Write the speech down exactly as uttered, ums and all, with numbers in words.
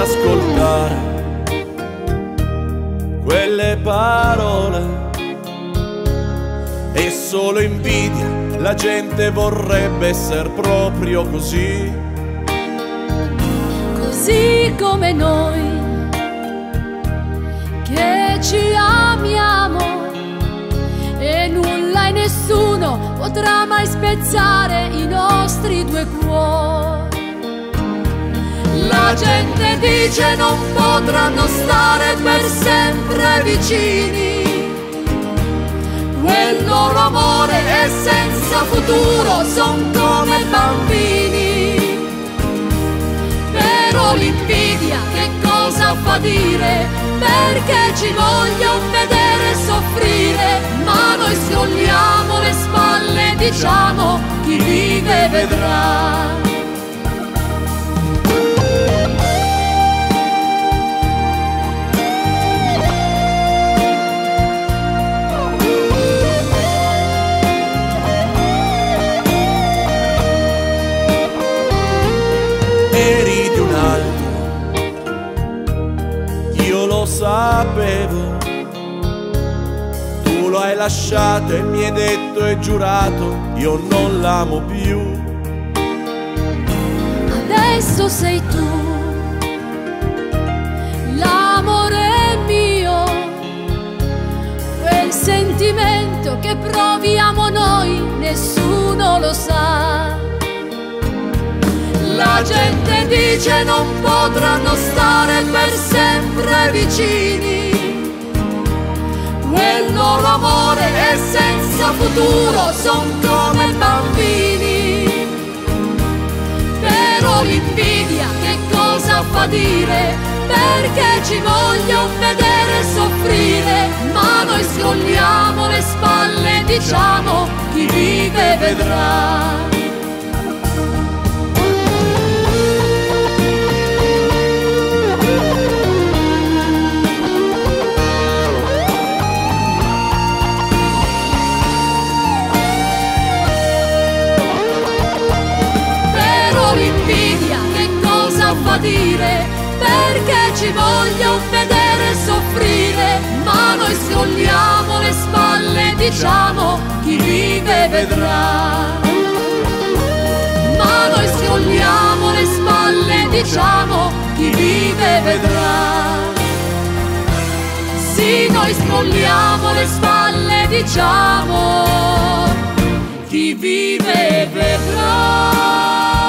ascoltare quelle parole. È solo invidia, la gente vorrebbe essere proprio così, così come noi che ci amiamo, e nulla e nessuno potrà mai spezzare i nostri due cuori. La gente dice non potranno stare per sempre vicini, quel loro amore è senza futuro, son come bambini. Però l'invidia che cosa fa dire? Perché ci vogliono vedere soffrire, ma noi scrolliamo le spalle e diciamo chi vive vedrà. Eri di un altro, io lo sapevo, tu lo hai lasciato e mi hai detto e giurato io non l'amo più. Adesso sei tu, l'amore mio, quel sentimento che proviamo noi nessuno lo sa. La gente dice non potranno stare per sempre vicini, quel loro amore è senza futuro, son come bambini. Però l'invidia che cosa fa dire? Perché ci vogliono vedere soffrire, ma noi scrolliamo le spalle e diciamo chi vive vedrà. Dire, perché ci vogliono vedere soffrire, ma noi scrolliamo le spalle e diciamo chi vive vedrà. Ma noi scrolliamo le spalle e diciamo chi vive vedrà. Sì, noi scrolliamo le spalle e diciamo chi vive vedrà.